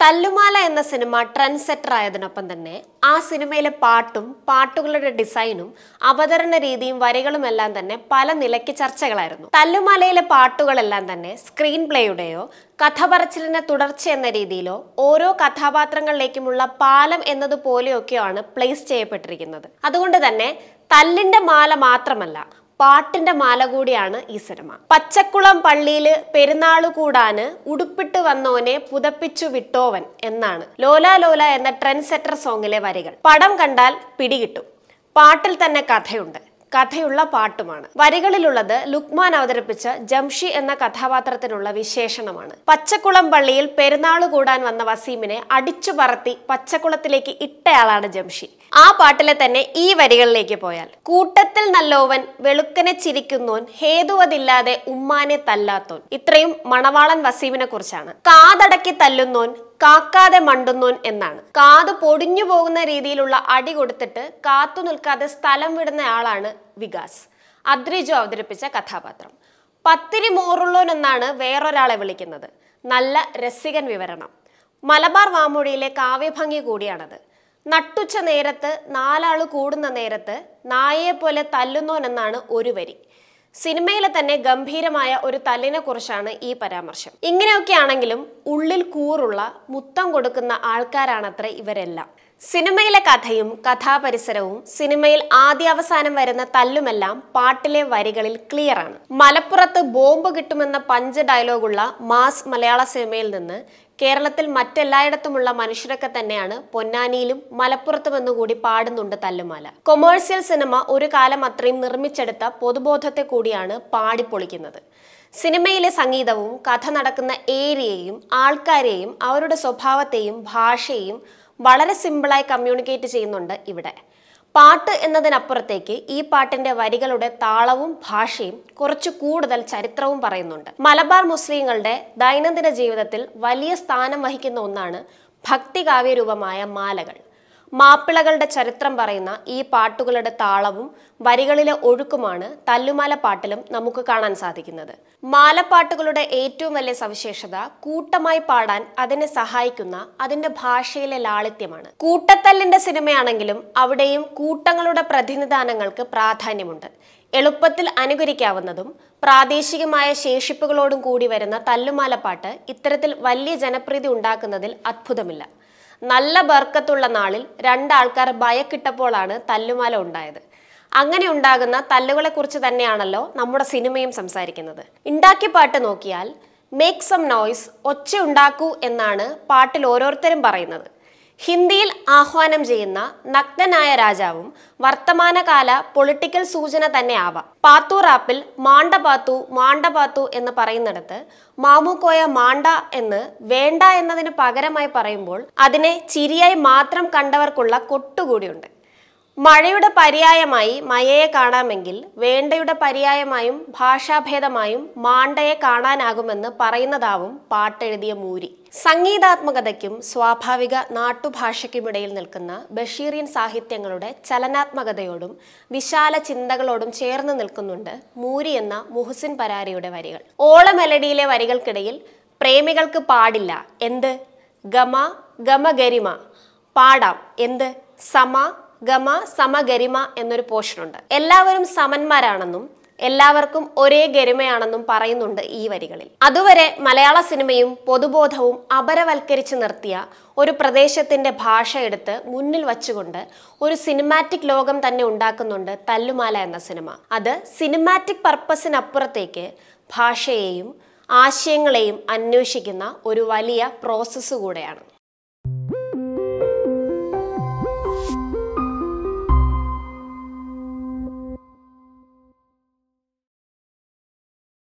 തല്ലുമാല എന്ന cinema trend സെറ്റർ ആയതിനൊപ്പം തന്നെ ആ സിനിമയിലെ പാട്ടും പാട്ടുകളുടെ ഡിസൈനും അവതരണ രീതിയും വരികളും എല്ലാം തന്നെ പല നിലയ്ക്ക് ചർച്ചകളായിരുന്നു. തല്ലുമാലയിലെ പാട്ടുകളെല്ലാം തന്നെ സ്ക്രീൻ പ്ലേയുടെയോ കഥ പറച്ചിലിന്റെ തുടർച്ച എന്ന രീതിയിലോ ഓരോ കഥാപാത്രങ്ങളിലേക്കുമുള്ള പാലം എന്നതുപോലെയൊക്കെയാണ് പ്ലേസ് ചെയ്യപ്പെട്ടിരിക്കുന്നത്. അതുകൊണ്ട് തന്നെ തല്ലിന്റെ മാല മാത്രമല്ല, പാട്ടിന്റെ മാല കൂടിയാണ് ഈ സിനിമ. പച്ചക്കുളം പള്ളിയില് പെരുന്നാളു കൂടാന് ഉടുപ്പിട്ട് വന്നോനെ പുതപ്പിച്ചു വിട്ടോവൻ എന്നാണ് ലോല ലോല എന്ന ട്രെൻഡ് സെറ്റർ സോങ്ങിലെ വരികൾ. പടം കണ്ടാൽ പിടികിട്ടും. പാട്ടിൽ തന്നെ കഥയുണ്ട്. കഥയുള്ള പാട്ടുമാണ്. വരികളിലുള്ളത് ലുക്മാൻ അവതരിപ്പിച്ച ജംഷി എന്ന കഥാപാത്രത്തിനുള്ള വിശേഷണമാണ്. പച്ചക്കുളം പള്ളിയിൽ പെരുന്നാളു കൂടാൻ വന്ന വസീമിനെ അടിച്ചു പറത്തി പച്ചക്കുളത്തിലേക്ക് ഇട്ടയാളാണ് ജംഷി. ആ പാട്ടിലെ തന്നെ ഈ വരികളിലേക്ക് പോയാൽ, കൂട്ടത്തിൽ നല്ലോവൻ വെളുക്കനെ ചിരിക്കുന്നോൻ ഹേതുവതില്ലാതെ ഉമ്മാനെ തല്ലാത്തോൻ. ഇത്രയും മണവാളൻ വസീമിനെ കുറിച്ചാണ്. കാതടക്കി തല്ലുന്നോൻ കാക്കാതെ മണ്ടുന്നോൻ എന്നാണ്. കാത് പൊടിഞ്ഞു പോകുന്ന രീതിയിലുള്ള അടി കൊടുത്തിട്ട് കാത്തു നിൽക്കാതെ സ്ഥലം വിടുന്ന ആളാണ് വികാസ്, അദ്രിജോ അവതരിപ്പിച്ച കഥാപാത്രം. പത്തിരി മോറുള്ളോൻ എന്നാണ് വേറൊരാളെ വിളിക്കുന്നത്. നല്ല രസികൻ വിവരണം. മലബാർ വാമൊഴിയിലെ കാവ്യഭംഗി കൂടിയാണത്. നട്ടുച്ച നേരത്ത് നാലാള് കൂടുന്ന നേരത്ത് നായയെ പോലെ തല്ലുന്നോൻ എന്നാണ് ഒരു വരി. സിനിമയിലെ തന്നെ ഗംഭീരമായ ഒരു തല്ലിനെ കുറിച്ചാണ് ഈ പരാമർശം. ഇങ്ങനെയൊക്കെയാണെങ്കിലും ഉള്ളിൽ കൂറുള്ള മുത്തം കൊടുക്കുന്ന ആൾക്കാരാണത്രേ ഇവരെല്ലാം. സിനിമയിലെ കഥയും കഥാപരിസരവും സിനിമയിൽ ആദ്യാവസാനം വരുന്ന തല്ലുമെല്ലാം പാട്ടിലെ വരികളിൽ ക്ലിയർ ആണ്. മലപ്പുറത്ത് ബോംബ് കിട്ടുമെന്ന പഞ്ച് ഡയലോഗുള്ള മാസ് മലയാള സിനിമയിൽ നിന്ന് കേരളത്തിൽ മറ്റെല്ലായിടത്തുമുള്ള മനുഷ്യരൊക്കെ തന്നെയാണ് പൊന്നാനിയിലും മലപ്പുറത്തും എന്നുകൂടി പാടുന്നുണ്ട് തല്ലുമാല. കൊമേഴ്സ്യൽ സിനിമ ഒരു കാലം അത്രയും നിർമ്മിച്ചെടുത്ത പൊതുബോധത്തെ കൂടിയാണ് പാടിപ്പൊളിക്കുന്നത്. സിനിമയിലെ സംഗീതവും കഥ നടക്കുന്ന ഏരിയയും ആൾക്കാരെയും അവരുടെ സ്വഭാവത്തെയും ഭാഷയെയും വളരെ സിമ്പിളായി കമ്മ്യൂണിക്കേറ്റ് ചെയ്യുന്നുണ്ട് ഇവിടെ. പാട്ട് എന്നതിനപ്പുറത്തേക്ക് ഈ പാട്ടിന്റെ വരികളുടെ താളവും ഭാഷയും കുറച്ചു കൂടുതൽ ചരിത്രവും പറയുന്നുണ്ട്. മലബാർ മുസ്ലിങ്ങളുടെ ദൈനംദിന ജീവിതത്തിൽ വലിയ സ്ഥാനം വഹിക്കുന്ന ഒന്നാണ് ഭക്തികാവ്യരൂപമായ മാലകൾ. മാപ്പിളകളുടെ ചരിത്രം പറയുന്ന ഈ പാട്ടുകളുടെ താളവും വരികളിലെ ഒഴുക്കുമാണ് തല്ലുമാല പാട്ടിലും നമുക്ക് കാണാൻ സാധിക്കുന്നത്. മാലപ്പാട്ടുകളുടെ ഏറ്റവും വലിയ സവിശേഷത കൂട്ടമായി പാടാൻ അതിനെ സഹായിക്കുന്ന അതിന്റെ ഭാഷയിലെ ലാളിത്യമാണ്. കൂട്ടത്തല്ലിന്റെ സിനിമയാണെങ്കിലും അവിടെയും കൂട്ടങ്ങളുടെ പ്രതിനിധാനങ്ങൾക്ക് പ്രാധാന്യമുണ്ട്. എളുപ്പത്തിൽ അനുകരിക്കാവുന്നതും പ്രാദേശികമായ ശേഷിപ്പുകളോടും കൂടി വരുന്ന തല്ലുമാല പാട്ട് ഇത്തരത്തിൽ വലിയ ജനപ്രീതി ഉണ്ടാക്കുന്നതിൽ അത്ഭുതമില്ല. നല്ല ബർക്കത്തുള്ള നാളിൽ രണ്ടാൾക്കാർ ഭയക്കിട്ടപ്പോഴാണ് തല്ലുമാല ഉണ്ടായത്. അങ്ങനെ ഉണ്ടാകുന്ന തല്ലുകളെ കുറിച്ച് തന്നെയാണല്ലോ നമ്മുടെ സിനിമയും സംസാരിക്കുന്നത്. ഉണ്ടാക്കിയ പാട്ട് നോക്കിയാൽ മേക്ക് സം നോയ്സ്, ഒച്ച ഉണ്ടാക്കൂ എന്നാണ് പാട്ടിൽ ഓരോരുത്തരും പറയുന്നത്. ഹിന്ദിയിൽ ആഹ്വാനം ചെയ്യുന്ന നഗ്നനായ രാജാവും വർത്തമാനകാല പൊളിറ്റിക്കൽ സൂചന തന്നെ ആവാം. പാത്തു റാപ്പിൽ മാണ്ട പാത്തു മാണ്ട പാത്തു എന്ന് പറയുന്നിടത്ത് മാമുക്കോയ മാണ്ട എന്ന് വേണ്ട എന്നതിന് പകരമായി പറയുമ്പോൾ അതിനെ ചിരിയായി മാത്രം കണ്ടവർക്കുള്ള കൊട്ടുകൂടിയുണ്ട്. മഴയുടെ പര്യായമായി മയയെ കാണാമെങ്കിൽ വേണ്ടയുടെ പര്യായമായും ഭാഷാഭേദമായും മാണ്ടയെ കാണാനാകുമെന്ന് പറയുന്നതാവും പാട്ടെഴുതിയ മൂരി. സംഗീതാത്മകതയ്ക്കും സ്വാഭാവിക നാട്ടുഭാഷയ്ക്കുമിടയിൽ നിൽക്കുന്ന ബഷീറിയൻ സാഹിത്യങ്ങളുടെ ചലനാത്മകതയോടും വിശാല ചിന്തകളോടും ചേർന്ന് നിൽക്കുന്നുണ്ട് മൂരി എന്ന മുഹ്സിൻ പരാരിയുടെ വരികൾ. ഓള മെലഡിയിലെ വരികൾക്കിടയിൽ പ്രേമികൾക്ക് പാടില്ല എന്ത് ഗമ ഗമ ഗരിമ, പാടാം എന്ത് സമ ഗമ സമഗരിമ എന്നൊരു പോർഷനുണ്ട്. എല്ലാവരും സമന്മാരാണെന്നും എല്ലാവർക്കും ഒരേ ഗരിമയാണെന്നും പറയുന്നുണ്ട് ഈ വരികളിൽ. അതുവരെ മലയാള സിനിമയും പൊതുബോധവും അപരവൽക്കരിച്ച് നിർത്തിയ ഒരു പ്രദേശത്തിന്റെ ഭാഷ എടുത്ത് മുന്നിൽ വച്ചുകൊണ്ട് ഒരു സിനിമാറ്റിക് ലോകം തന്നെ ഉണ്ടാക്കുന്നുണ്ട് തല്ലുമാല എന്ന സിനിമ. അത് സിനിമാറ്റിക് പർപ്പസിനപ്പുറത്തേക്ക് ഭാഷയെയും ആശയങ്ങളെയും അന്വേഷിക്കുന്ന ഒരു വലിയ പ്രോസസ്സ് കൂടെയാണ്.